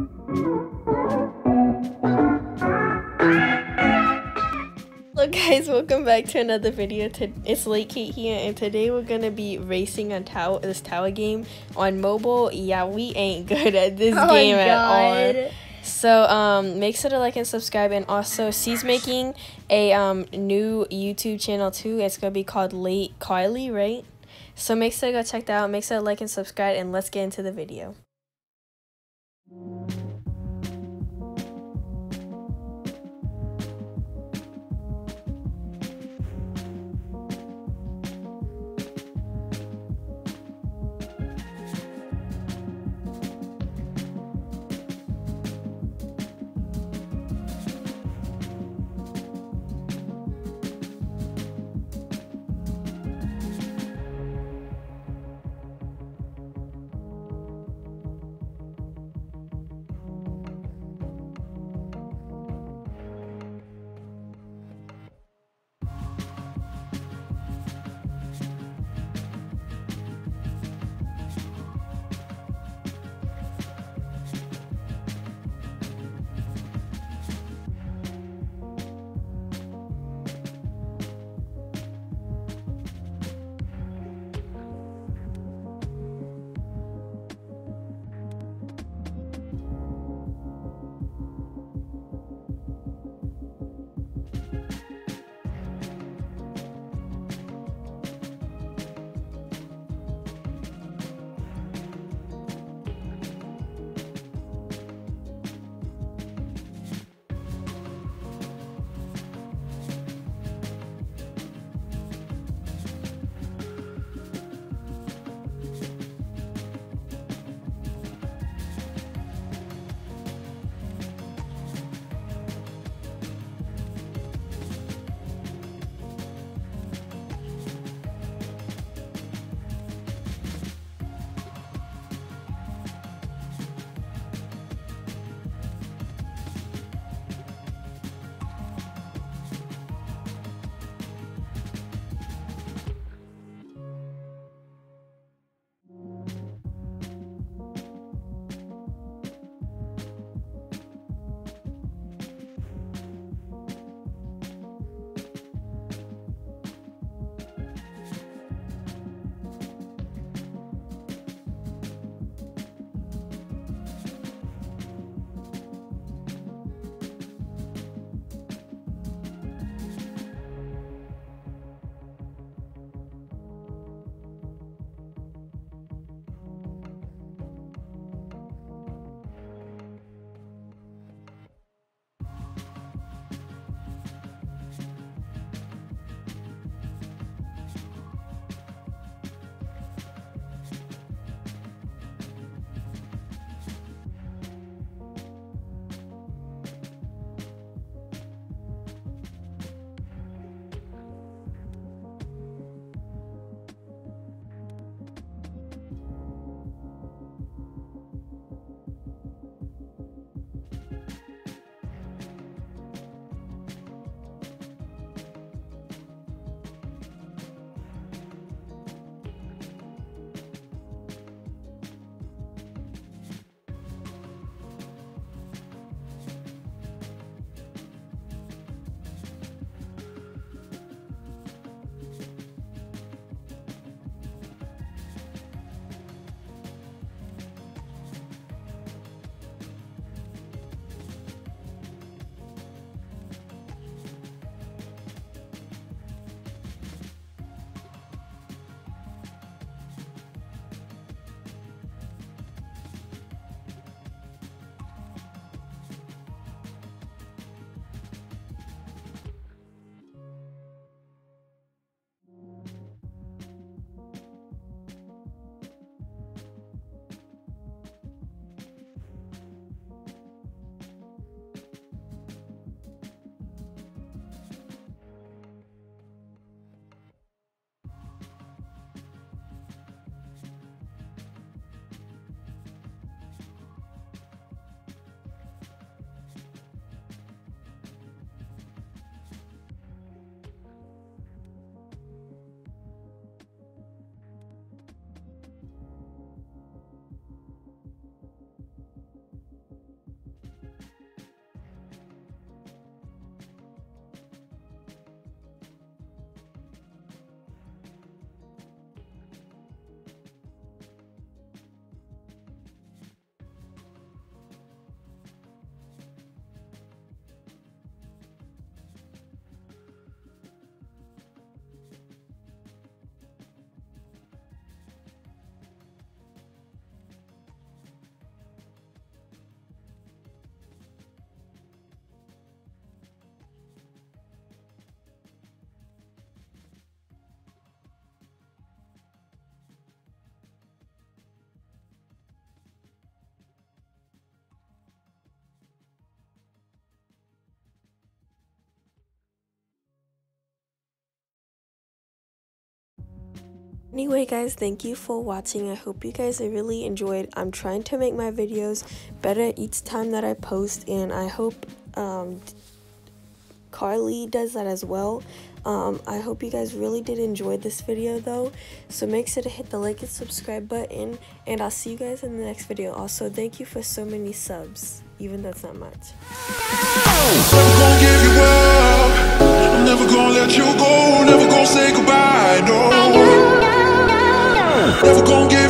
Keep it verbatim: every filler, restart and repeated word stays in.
Hello guys, welcome back to another video. It's Late Kate here, and today we're gonna be racing on tower this tower game on mobile. Yeah, we ain't good at this oh game my at God. all. So um, make sure to like and subscribe, and also she's making a um new YouTube channel too. It's gonna be called Late Kylie, right? So make sure to go check that out. Make sure to like and subscribe, and let's get into the video. Anyway guys, thank you for watching. I hope you guys really enjoyed. I'm trying to make my videos better each time that I post, and I hope um, Carly does that as well. Um, I hope you guys really did enjoy this video though, so make sure to hit the like and subscribe button, and I'll see you guys in the next video. Also, thank you for so many subs, even though it's not much. Never gonna give you up, I'm never gonna let you go, never gonna say goodbye, no. Never gonna give